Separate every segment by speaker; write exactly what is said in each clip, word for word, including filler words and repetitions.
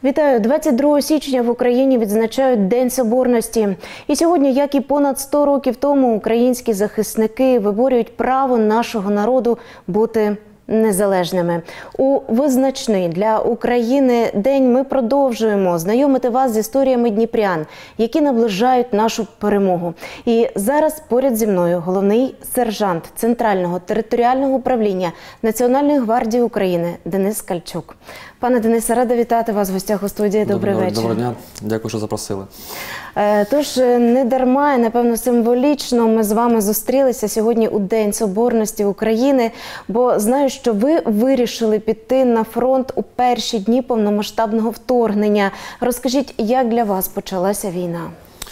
Speaker 1: Вітаю! двадцять другого січня в Україні відзначають День Соборності. І сьогодні, як і понад сто років тому, українські захисники виборюють право нашого народу бути незалежними. У визначний для України день ми продовжуємо знайомити вас з історіями дніпрян, які наближають нашу перемогу. І зараз поряд зі мною головний сержант Центрального територіального управління Національної гвардії України Денис Кальчук. Пане Денисе, рада вітати вас в гостях у студії. Добрий
Speaker 2: Доброго,
Speaker 1: вечір.
Speaker 2: Доброго дня. Дякую, що запросили.
Speaker 1: Тож, не дарма і, напевно, символічно ми з вами зустрілися сьогодні у День Соборності України, бо знаю, що ви вирішили піти на фронт у перші дні повномасштабного вторгнення. Розкажіть, як для вас почалася війна?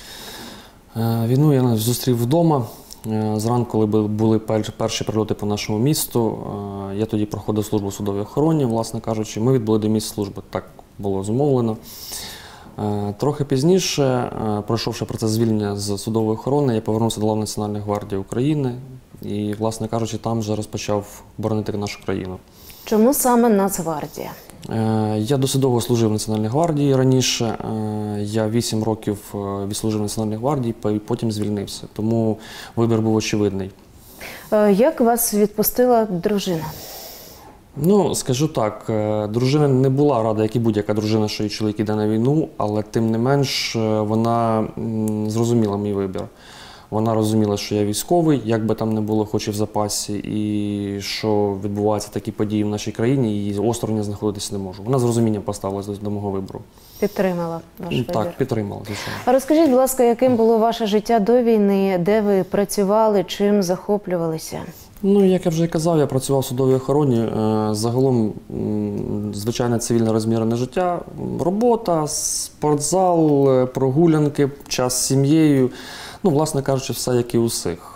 Speaker 2: Війну я зустрів вдома. Зранку, коли були перші прильоти по нашому місту, я тоді проходив службу в судовій охороні, власне кажучи. Ми відбули до місць служби, так було зумовлено. Трохи пізніше, пройшовши процес звільнення з судової охорони, я повернувся до лав Національної гвардії України і, власне кажучи, там вже розпочав боронити нашу країну.
Speaker 1: Чому саме Нацгвардія?
Speaker 2: Я досить довго служив в Національній гвардії раніше. Я вісім років відслужив в Національній гвардії, потім звільнився. Тому вибір був очевидний.
Speaker 1: Як вас відпустила дружина?
Speaker 2: Ну, скажу так, дружина не була рада, як і будь-яка дружина, що її чоловік іде на війну, але тим не менш вона зрозуміла мій вибір. Вона розуміла, що я військовий, як би там не було, хоч і в запасі, і що відбуваються такі події в нашій країні, і осторонь я знаходитися не можу. Вона з розумінням поставилася до, до мого вибору.
Speaker 1: Підтримала ваш вибір?
Speaker 2: Так, підтримала, звичайно.
Speaker 1: А розкажіть, будь ласка, яким було ваше життя до війни, де ви працювали, чим захоплювалися?
Speaker 2: Ну, як я вже казав, я працював в судовій охороні. Загалом, звичайне цивільне розмірене життя, робота, спортзал, прогулянки, час з сім'єю. Ну, власне кажучи, все як і у всіх.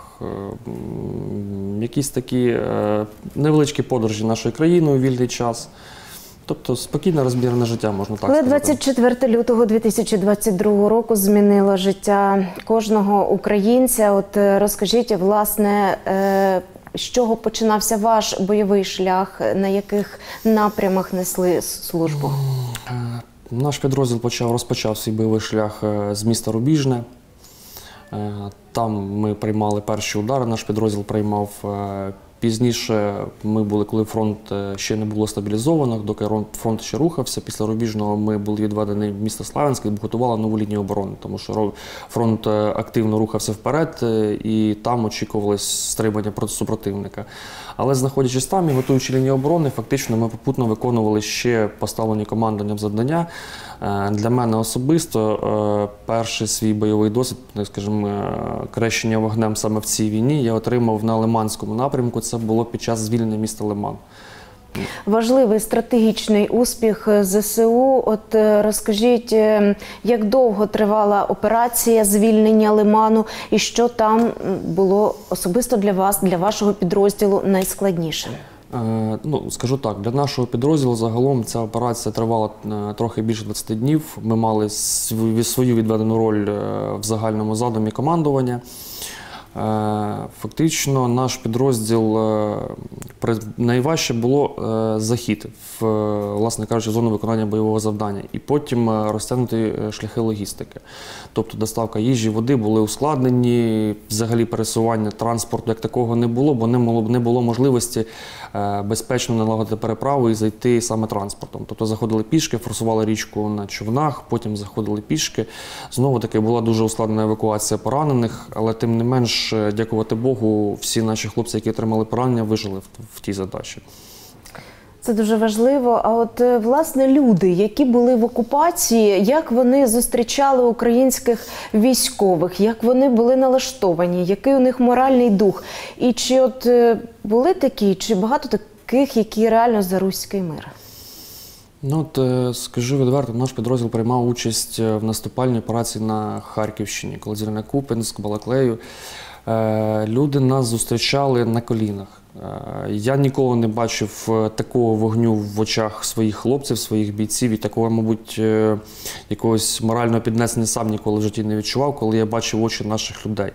Speaker 2: Якісь такі невеличкі подорожі нашою країною у вільний час. Тобто спокійне розмірене життя, можна так сказати.
Speaker 1: двадцять четвертого лютого дві тисячі двадцять другого року змінило життя кожного українця. От розкажіть, власне, з чого починався ваш бойовий шлях, на яких напрямах несли службу?
Speaker 2: Наш підрозділ почав, розпочав свій бойовий шлях з міста Рубіжне. Там ми приймали перші удари, наш підрозділ приймав. Пізніше ми були, коли фронт ще не було стабілізовано, доки фронт ще рухався. Після Рубіжного ми були відведені в місто Славянськ і готували нову лінію оборони, тому що фронт активно рухався вперед і там очікувалось стримання проти супротивника. Але знаходячись там і готуючи лінію оборони, фактично ми попутно виконували ще поставлені командуванням завдання. Для мене особисто перший свій бойовий досвід, скажімо, крещення вогнем саме в цій війні я отримав на Лиманському напрямку. Це було під час звільнення міста Лиман.
Speaker 1: Важливий стратегічний успіх зе се у. От розкажіть, як довго тривала операція звільнення Лиману і що там було особисто для вас, для вашого підрозділу найскладніше?
Speaker 2: Е, ну, скажу так, для нашого підрозділу загалом ця операція тривала е, трохи більше двадцяти днів. Ми мали свою, свою відведену роль е, в загальному задумі командування. Фактично наш підрозділ, найважче було захід, в, власне кажучи, в зону виконання бойового завдання і потім розтягнути шляхи логістики. Тобто доставка їжі, води були ускладнені, взагалі пересування транспорту як такого не було, бо не було, не було можливості безпечно налагодити переправу і зайти саме транспортом. Тобто заходили пішки, форсували річку на човнах, потім заходили пішки. Знову-таки була дуже ускладнена евакуація поранених, але тим не менш, дякувати Богу, всі наші хлопці, які отримали поранення, вижили в, в тій задачі.
Speaker 1: Це дуже важливо. А от, власне, люди, які були в окупації, як вони зустрічали українських військових, як вони були налаштовані, який у них моральний дух? І чи от були такі, чи багато таких, які реально за руський мир?
Speaker 2: Ну, от, скажу відверто, наш підрозділ приймав участь в наступальній операції на Харківщині, коли звільнили Куп'янськ, Балаклею. Люди нас зустрічали на колінах. Я ніколи не бачив такого вогню в очах своїх хлопців, своїх бійців, і такого, мабуть, якогось морального піднесення сам ніколи в житті не відчував, коли я бачив очі наших людей.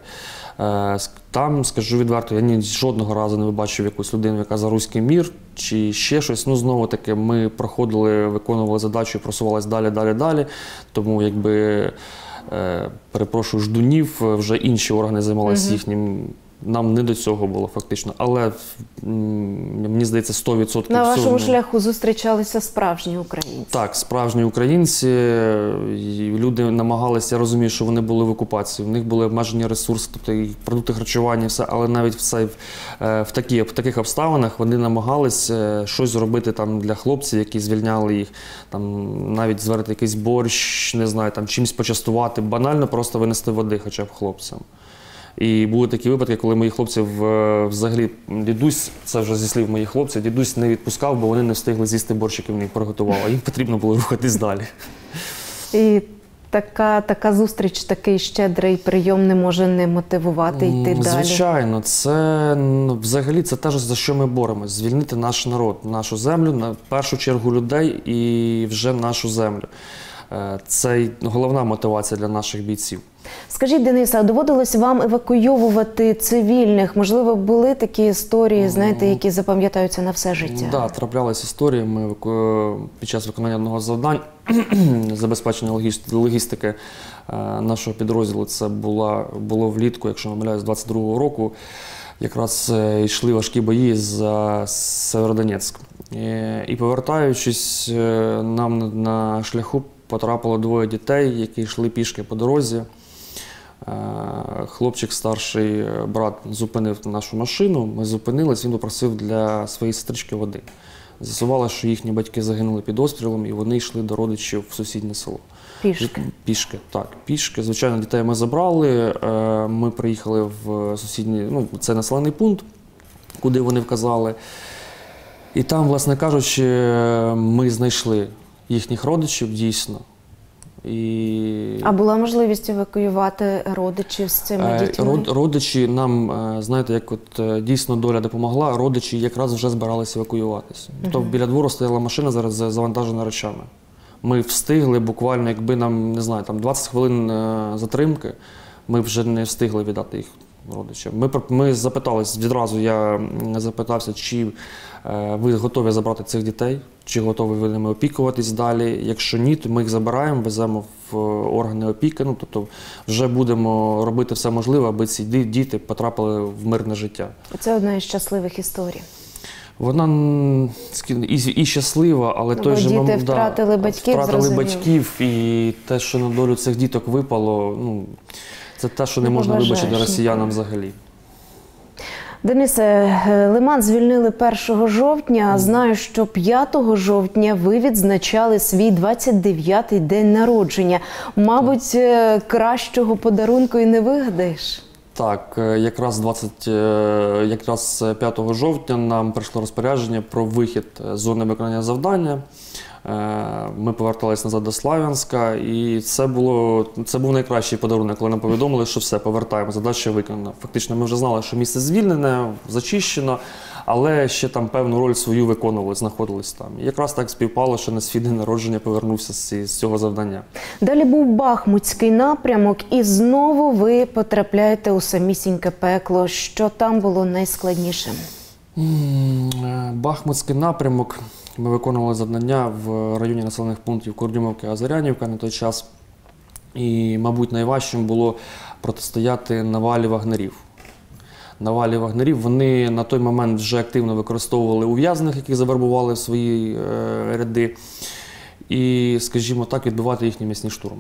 Speaker 2: Там, скажу відверто, я ні жодного разу не бачив якусь людину, яка за руський мір чи ще щось. Ну, знову таки, ми проходили, виконували задачу і просувалися далі, далі, далі. Тому, якби, перепрошую, ждунів, вже інші органи займалися угу. їхнім. Нам не до цього було фактично, але мені здається, сто відсотків
Speaker 1: на вашому
Speaker 2: всього...
Speaker 1: шляху зустрічалися справжні українці.
Speaker 2: Так, справжні українці. Люди намагалися, я розумію, що вони були в окупації, в них були обмежені ресурси, тобто і продукти харчування, все, але навіть в, цей, в, такі, в таких обставинах вони намагалися щось зробити там для хлопців, які звільняли їх, там навіть зварити якийсь борщ, не знаю, там чимось почастувати, банально просто винести води хоча б хлопцям. І були такі випадки, коли моїх хлопців взагалі, дідусь, це вже зі слів моїх хлопців, дідусь не відпускав, бо вони не встигли з'їсти борщ, який він приготував, а їм потрібно було рухатись далі.
Speaker 1: І така, така зустріч, такий щедрий прийом не може не мотивувати йти далі?
Speaker 2: Звичайно, це взагалі це те, за що ми боремось. Звільнити наш народ, нашу землю, на першу чергу людей і вже нашу землю. Це головна мотивація для наших бійців.
Speaker 1: Скажіть, Денисе, а доводилось вам евакуйовувати цивільних? Можливо, були такі історії, знаєте, які запам'ятаються на все життя? Так,
Speaker 2: да, траплялися історії. Ми під час виконання одного з завдань, забезпечення логістики нашого підрозділу, це була, було влітку, якщо не помиляюсь, двадцять другого року, якраз йшли важкі бої за Северодонецьк. І повертаючись, нам на шляху потрапило двоє дітей, які йшли пішки по дорозі. Хлопчик, старший брат, зупинив нашу машину, ми зупинились, він попросив для своєї сестрички води. З'ясувалося, що їхні батьки загинули під обстрілом і вони йшли до родичів в сусіднє село.
Speaker 1: Пішки?
Speaker 2: Пішки, так, пішки. Звичайно, дітей ми забрали, ми приїхали в сусідній, ну, це населений пункт, куди вони вказали. І там, власне кажучи, ми знайшли їхніх родичів, дійсно. І...
Speaker 1: А була можливість евакуювати родичів з цими дітьми?
Speaker 2: Род, родичі нам, знаєте, як от дійсно доля допомогла, родичі якраз вже збиралися евакуюватися. Uh-huh. Тобто біля двору стояла машина зараз завантажена речами. Ми встигли буквально, якби нам, не знаю, там двадцять хвилин затримки, ми вже не встигли віддати їх родичам. Ми, ми запитались, відразу я запитався, чи е, ви готові забрати цих дітей, чи готові ви ними опікуватись далі. Якщо ні, то ми їх забираємо, веземо в органи опіки, ну, тобто вже будемо робити все можливе, аби ці діти потрапили в мирне життя.
Speaker 1: Це одна із щасливих історій.
Speaker 2: Вона і, і щаслива, але
Speaker 1: Бо
Speaker 2: той же
Speaker 1: діти втратили
Speaker 2: да,
Speaker 1: батьків,
Speaker 2: втратили
Speaker 1: зрозуміло.
Speaker 2: батьків, і те, що на долю цих діток випало, ну, це те, що не, не можна вибачити росіянам взагалі.
Speaker 1: Денисе, Лиман звільнили першого жовтня. Знаю, що п'ятого жовтня ви відзначали свій двадцять дев'ятий день народження. Мабуть, кращого подарунку і не вигадаєш?
Speaker 2: Так, якраз, двадцять, якраз п'ятого жовтня нам прийшло розпорядження про вихід з зони виконання завдання. Ми поверталися назад до Слов'янська, і це, було, це був найкращий подарунок, коли нам повідомили, що все, повертаємо, задача виконана. Фактично ми вже знали, що місце звільнене, зачищено, але ще там певну роль свою виконували, знаходились там. І якраз так співпало, що на свій день народження повернувся з, з цього завдання. Далі
Speaker 1: був Бахмутський напрямок, і знову ви потрапляєте у самісіньке пекло. Що там було найскладнішим?
Speaker 2: Бахмутський напрямок. Ми виконували завдання в районі населених пунктів Курдюмовка, Азарянівка на той час. І, мабуть, найважчим було протистояти навалі вагнерів. Навалі вагнерів, вони на той момент вже активно використовували ув'язнених, яких завербували в свої е, ряди. І, скажімо так, відбивати їхні м'ясні штурми.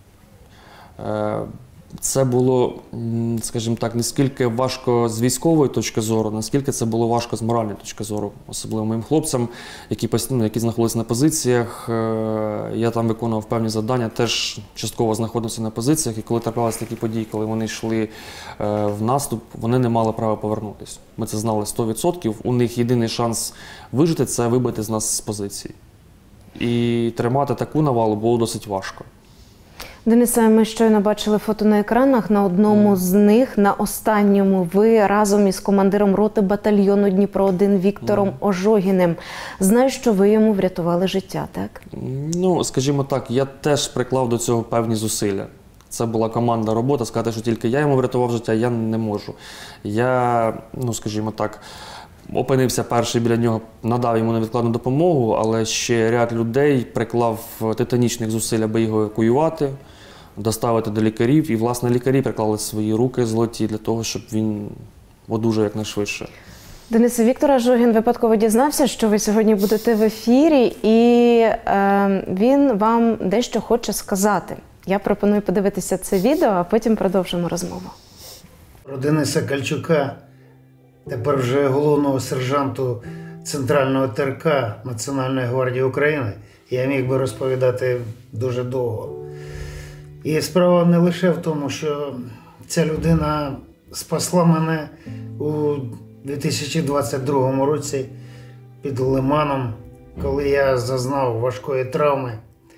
Speaker 2: Е, Це було, скажімо так, наскільки важко з військової точки зору, наскільки це було важко з моральної точки зору, особливо моїм хлопцям, які постійно, які знаходилися на позиціях. Я там виконував певні завдання, теж частково знаходився на позиціях, і коли траплялися такі події, коли вони йшли в наступ, вони не мали права повернутися. Ми це знали сто відсотків. У них єдиний шанс вижити – це вибити з нас з позиції. І тримати таку навалу було досить важко.
Speaker 1: Денисе, ми щойно бачили фото на екранах. На одному з них, на останньому, ви разом із командиром роти батальйону Дніпро один Віктором Ожогіним. Знаю, що ви йому врятували життя, так?
Speaker 2: Ну, скажімо так, я теж приклав до цього певні зусилля. Це була командна робота, сказати, що тільки я йому врятував життя, я не можу. Я, ну, скажімо так, опинився перший біля нього, надав йому невідкладну допомогу, але ще ряд людей приклав титанічних зусиль, аби його евакуювати, доставити до лікарів. І, власне, лікарі приклали свої руки золоті для того, щоб він одужав якнайшвидше.
Speaker 1: Денисе, Віктор Ожогін випадково дізнався, що ви сьогодні будете в ефірі, і е, він вам дещо хоче сказати. Я пропоную подивитися це відео, а потім продовжимо розмову.
Speaker 3: Про Дениса Кальчука, тепер вже головного сержанту Центрального ТРК Національної гвардії України, я міг би розповідати дуже довго. І справа не лише в тому, що ця людина спасла мене у дві тисячі двадцять другому році під Лиманом, коли я зазнав важкої травми.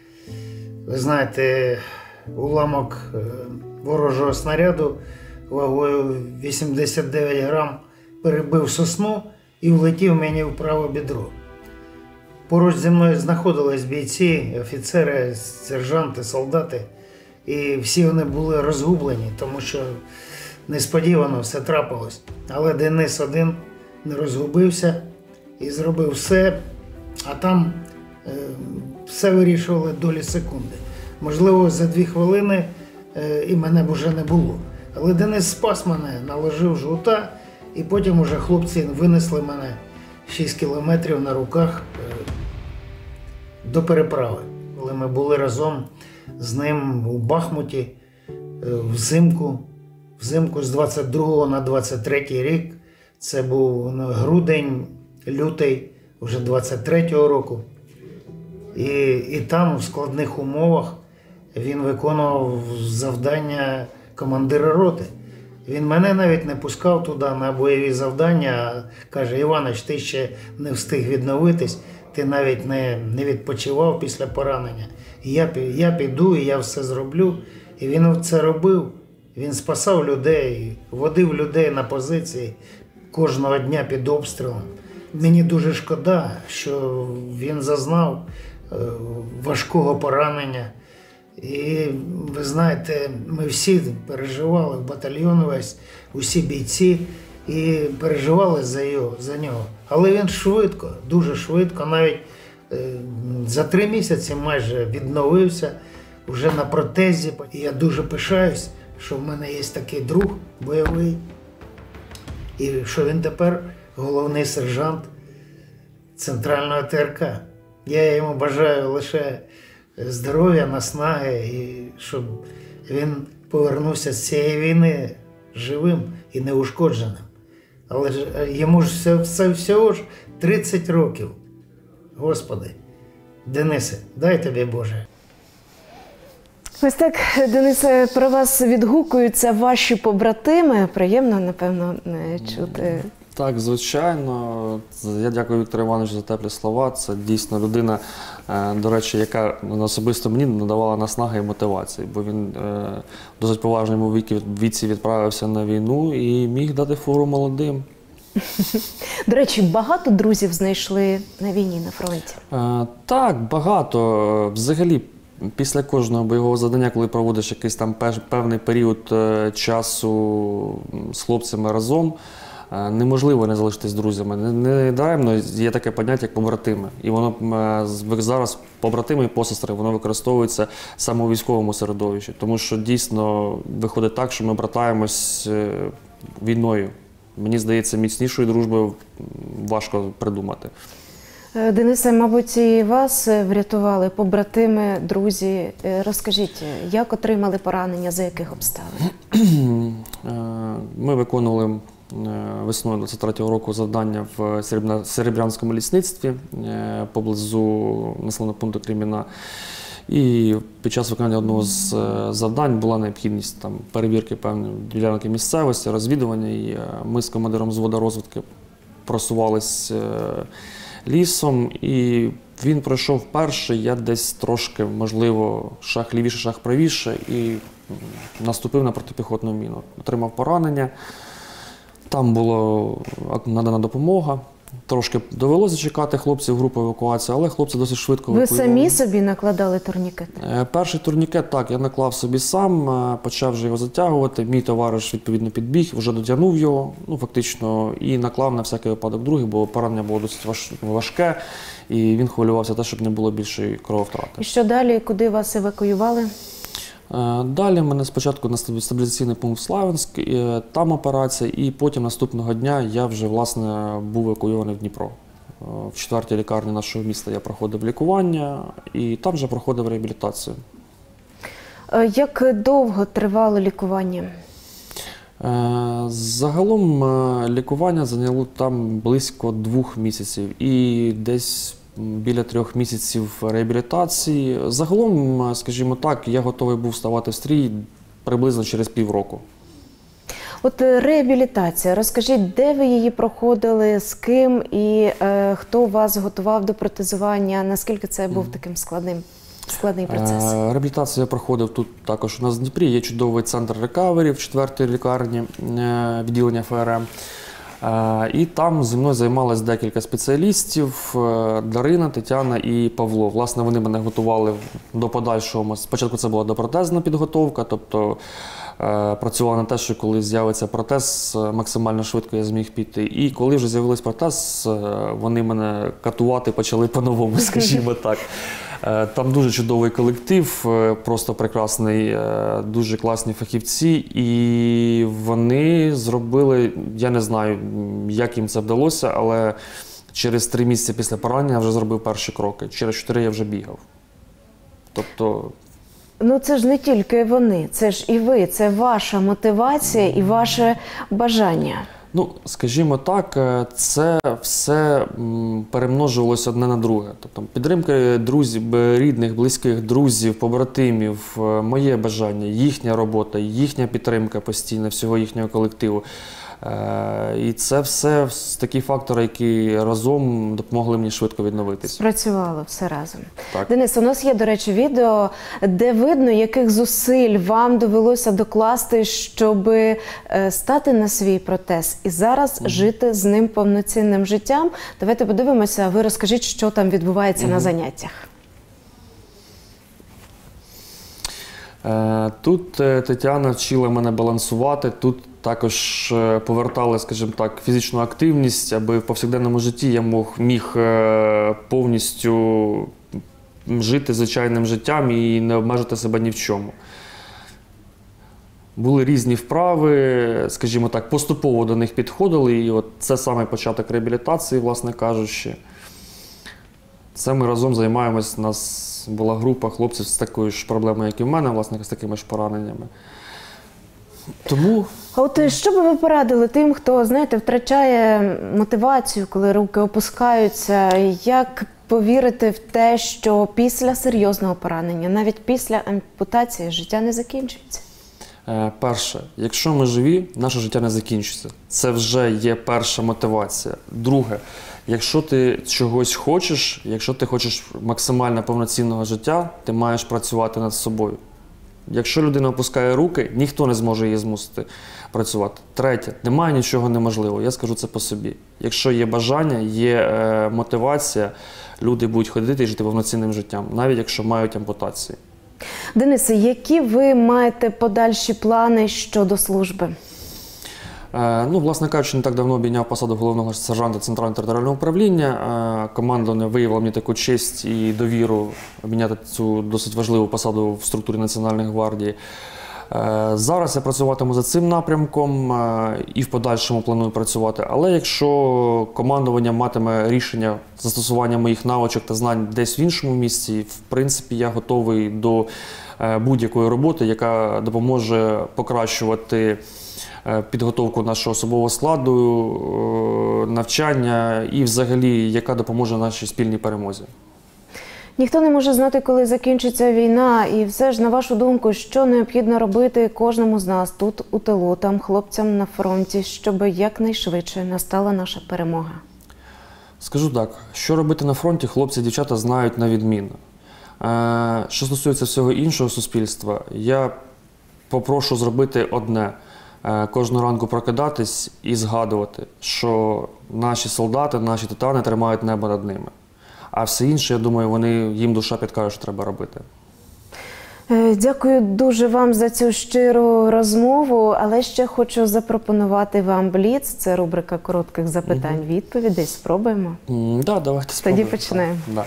Speaker 3: Ви знаєте, уламок ворожого снаряду вагою вісімдесят дев'ять грам перебив сосну і влетів мені в праве бідро. Поруч зі мною знаходились бійці, офіцери, сержанти, солдати. І всі вони були розгублені, тому що несподівано все трапилось. Але Денис один не розгубився і зробив все, а там е, все вирішували долі секунди. Можливо, за дві хвилини е, і мене б уже не було. Але Денис спас мене, наложив жгута, і потім уже хлопці винесли мене шість кілометрів на руках е, до переправи, коли ми були разом з ним у Бахмуті е, взимку, взимку з двадцять другого на двадцять третій рік. Це був грудень, лютий вже двадцять третього року. І, і там в складних умовах він виконував завдання командира роти. Він мене навіть не пускав туди на бойові завдання. Каже: Іванович, ти ще не встиг відновитись, ти навіть не, не відпочивав після поранення. І я, я піду, і я все зроблю. І він це робив. Він спасав людей, водив людей на позиції кожного дня під обстрілом. Мені дуже шкода, що він зазнав важкого поранення. І ви знаєте, ми всі переживали, батальйон весь, усі бійці, і переживали за його, за нього. Але він швидко, дуже швидко, навіть е, за три місяці майже відновився, вже на протезі. І я дуже пишаюсь, що в мене є такий друг бойовий, і що він тепер головний сержант Центрального ТРК. Я йому бажаю лише здоров'я, наснаги, і щоб він повернувся з цієї війни живим і неушкодженим. Але ж йому ж все, все, всього ж тридцять років. Господи, Денисе, дай тобі Боже.
Speaker 1: Ось так, Денисе, про вас відгукуються ваші побратими. Приємно, напевно, чути.
Speaker 2: Так, звичайно. Я дякую Віктору Івановичу за теплі слова. Це дійсно людина, до речі, яка особисто мені надавала наснаги і мотивації, бо він в досить поважному віці відправився на війну і міг дати фору молодим.
Speaker 1: До речі, багато друзів знайшли на війні, на фронті?
Speaker 2: Так, багато. Взагалі, після кожного бойового завдання, коли проводиш якийсь там певний період часу з хлопцями разом, неможливо не залишитись друзями. Не даремно є таке поняття, як побратими. І воно зараз, побратими і посестри, воно використовується саме у військовому середовищі. Тому що дійсно виходить так, що ми братаємось війною. Мені здається, міцнішої дружби важко придумати.
Speaker 1: Денисе, мабуть, і вас врятували побратими, друзі. Розкажіть, як отримали поранення, за яких обставин?
Speaker 2: Ми виконували весною двадцять третього року завдання в Серебрянському лісництві поблизу населеного пункту Креміна. І під час виконання одного з завдань була необхідність там перевірки певної ділянки місцевості, розвідування. І ми з командиром взводу розвідки просувались лісом і він пройшов перший, я десь трошки, можливо, шаг лівіше, шаг правіше і наступив на протипіхотну міну. Отримав поранення, там була надана допомога. Трошки довелося чекати хлопців групу евакуації, але хлопці досить швидко
Speaker 1: Ви
Speaker 2: евакуювали.
Speaker 1: самі собі накладали турнікет?
Speaker 2: Е, Перший турнікет, так, я наклав собі сам, е, почав вже його затягувати. Мій товариш, відповідно, підбіг, вже дотягнув його, ну, фактично, і наклав на всякий випадок другий, бо поранення було досить важ- важке, і він хвилювався те, щоб не було більшої крововтрати.
Speaker 1: І що далі, куди вас евакуювали?
Speaker 2: Е, Далі мене спочатку на стабі- стабілізаційний пункт Славянськ, е, там операція, і потім наступного дня я вже, власне, був евакуйований в Дніпро. Е, В четвертій лікарні нашого міста я проходив лікування, і там вже проходив реабілітацію.
Speaker 1: Е, Як довго тривало лікування?
Speaker 2: Е, Загалом е, лікування зайняло там близько двох місяців і десь м, біля трьох місяців реабілітації. Загалом, е, скажімо так, я готовий був ставати в стрій приблизно через півроку.
Speaker 1: От е, реабілітація. Розкажіть, де ви її проходили, з ким і е, хто вас готував до протезування? Наскільки це був таким складним, складний процес?
Speaker 2: Е, Реабілітацію я проходив тут також у нас в Дніпрі. Є чудовий центр рекавері в четвертій лікарні е, відділення Ф Р М. Е, І там зі мною займалось декілька спеціалістів: е, Дарина, Тетяна і Павло. Власне, вони мене готували до подальшого. Спочатку це була допротезна підготовка, тобто е, працювала на те, що коли з'явиться протез, е, максимально швидко я зміг піти. І коли вже з'явився протез, е, вони мене катувати почали по-новому, скажімо так. Е, Там дуже чудовий колектив, е, просто прекрасний, е, дуже класні фахівці, і вони зробили, я не знаю, м, як їм це вдалося, але через три місяці після поранення я вже зробив перші кроки, через чотири я вже бігав. Тобто,
Speaker 1: Ну це ж не тільки вони, це ж і ви, це ваша мотивація і ваше бажання.
Speaker 2: ну, скажімо так, е, це все м, перемножувалося одне на друге. Тобто підтримка друзів, б- рідних, близьких, друзів, побратимів, е, моє бажання, їхня робота, їхня підтримка постійна всього їхнього колективу. Е, І це все такі фактори, які разом допомогли мені швидко відновитись.
Speaker 1: Спрацювало все разом.
Speaker 2: Так.
Speaker 1: Денис, у нас є, до речі, відео, де видно, яких зусиль вам довелося докласти, щоб е, стати на свій протез і зараз жити з ним повноцінним життям. Давайте подивимося, а ви розкажіть, що там відбувається на заняттях.
Speaker 2: Е, Тут е, Тетяна вчила мене балансувати, тут також е, повертали, скажімо так, фізичну активність, аби в повсякденному житті я мог, міг е, повністю жити звичайним життям і не обмежити себе ні в чому. Були різні вправи, скажімо так, поступово до них підходили, і от це саме початок реабілітації, власне кажучи. Це ми разом займаємось, у нас була група хлопців з такою ж проблемою, як і в мене, власне, з такими ж пораненнями. Тому
Speaker 1: А от що би ви порадили тим, хто, знаєте, втрачає мотивацію, коли руки опускаються, як повірити в те, що після серйозного поранення, навіть після ампутації, життя не закінчується?
Speaker 2: Е, Перше, якщо ми живі, наше життя не закінчиться. Це вже є перша мотивація. Друге, якщо ти чогось хочеш, якщо ти хочеш максимально повноцінного життя, ти маєш працювати над собою. Якщо людина опускає руки, ніхто не зможе її змусити працювати. Третє, немає нічого неможливого, я скажу це по собі. Якщо є бажання, є е, мотивація, люди будуть ходити і жити повноцінним життям, навіть якщо мають ампутації.
Speaker 1: Денисе, які ви маєте подальші плани щодо служби?
Speaker 2: Е, Ну, власне кажучи, не так давно обійняв посаду головного сержанта Центрального територіального управління. Е, Командування виявило мені таку честь і довіру обійняти цю досить важливу посаду в структурі Національної гвардії. Е, Зараз я працюватиму за цим напрямком е, і в подальшому планую працювати. Але якщо командування матиме рішення застосування моїх навичок та знань десь в іншому місці, в принципі, я готовий до е, будь-якої роботи, яка допоможе покращувати підготовку нашого особового складу, навчання і взагалі, яка допоможе нашій спільній перемозі.
Speaker 1: Ніхто не може знати, коли закінчиться війна, і все ж, на вашу думку, що необхідно робити кожному з нас тут, у тилу, там, хлопцям на фронті, щоб якнайшвидше настала наша перемога?
Speaker 2: Скажу так, що робити на фронті, хлопці і дівчата знають на відмінно. Е, Що стосується всього іншого суспільства, я попрошу зробити одне. Е, Кожного ранку прокидатись і згадувати, що наші солдати, наші титани тримають небо над ними. А все інше, я думаю, вони, їм душа підкаже, що треба робити.
Speaker 1: Е, Дякую дуже вам за цю щиру розмову, але ще хочу запропонувати вам бліц. Це рубрика коротких запитань-відповідей. Спробуємо?
Speaker 2: Так, да, давайте спробуємо.
Speaker 1: Тоді починаємо.
Speaker 2: Да.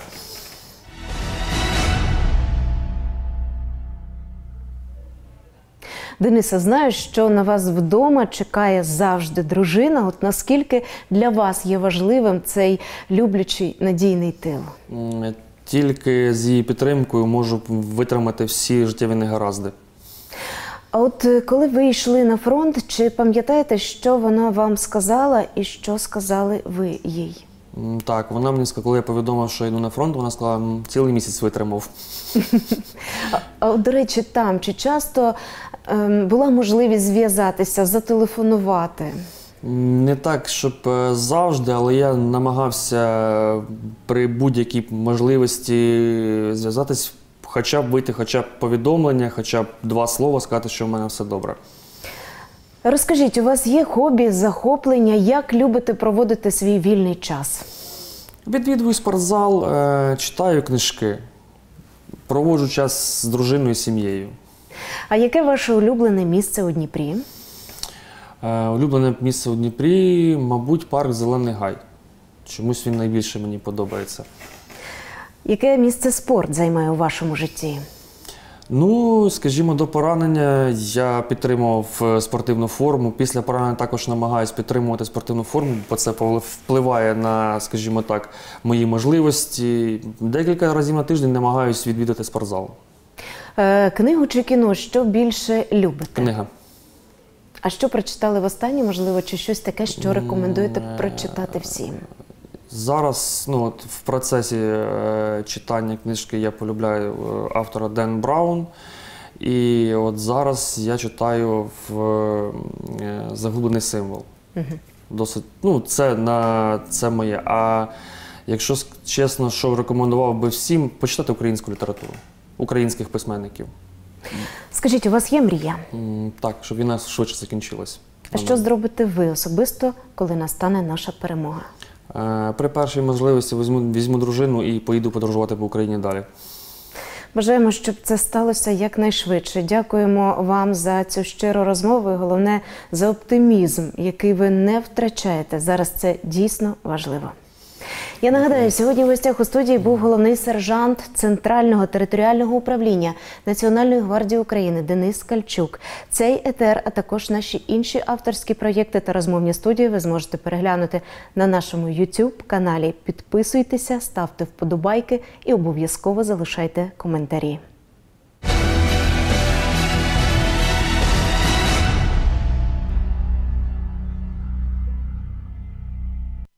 Speaker 1: Денисе, знаю, що на вас вдома чекає завжди дружина. От наскільки для вас є важливим цей люблячий, надійний тил?
Speaker 2: М, Тільки з її підтримкою можу витримати всі життєві негаразди.
Speaker 1: А от е, коли ви йшли на фронт, чи пам'ятаєте, що вона вам сказала і що сказали ви їй?
Speaker 2: М, Так, вона мені сказала, коли я повідомив, що йду на фронт, вона сказала, «М, цілий місяць витримав».
Speaker 1: А, а от, до речі, там чи часто ем, була можливість зв'язатися, зателефонувати?
Speaker 2: Не так, щоб е, завжди, але я намагався при будь-якій можливості зв'язатись, хоча б вийти, хоча б повідомлення, хоча б два слова, сказати, що в мене все добре.
Speaker 1: Розкажіть, у вас є хобі, захоплення, як любите проводити свій вільний час?
Speaker 2: Відвідую спортзал, е, читаю книжки, проводжу час з дружиною, сім'єю.
Speaker 1: А яке ваше улюблене місце у Дніпрі?
Speaker 2: Е, Улюблене місце у Дніпрі, мабуть, парк Зелений Гай. Чомусь він найбільше мені подобається.
Speaker 1: Яке місце спорт займає у вашому житті?
Speaker 2: Ну, скажімо, до поранення я підтримував е, спортивну форму. Після поранення також намагаюся підтримувати спортивну форму, бо це впливає на, скажімо так, мої можливості. Декілька разів на тиждень намагаюся відвідати спортзал.
Speaker 1: Е, книгу чи кіно, що більше любите?
Speaker 2: Книга.
Speaker 1: А що прочитали востаннє, можливо, чи щось таке, що рекомендуєте прочитати всім?
Speaker 2: Зараз, ну, от в процесі е, читання книжки я полюбляю е, автора Ден Браун. І от зараз я читаю в е, «Загублений символ».
Speaker 1: Угу.
Speaker 2: Досить, ну, це, на, це моє. А якщо с- чесно, що рекомендував би всім, почитати українську літературу, українських письменників.
Speaker 1: Скажіть, у вас є мрія?
Speaker 2: М, Так, щоб війна швидше закінчилась.
Speaker 1: А що зробите ви особисто, коли настане наша перемога?
Speaker 2: Е, При першій можливості візьму, візьму дружину і поїду подорожувати по Україні далі.
Speaker 1: Бажаємо, щоб це сталося якнайшвидше. Дякуємо вам за цю щиру розмову і, головне, за оптимізм, який ви не втрачаєте. Зараз це дійсно важливо. Я нагадаю, сьогодні в гостях у студії був головний сержант Центрального територіального управління Національної гвардії України Денис Кальчук. Цей етер, а також наші інші авторські проєкти та розмовні студії ви зможете переглянути на нашому ютуб-каналі. Підписуйтеся, ставте вподобайки і обов'язково залишайте коментарі.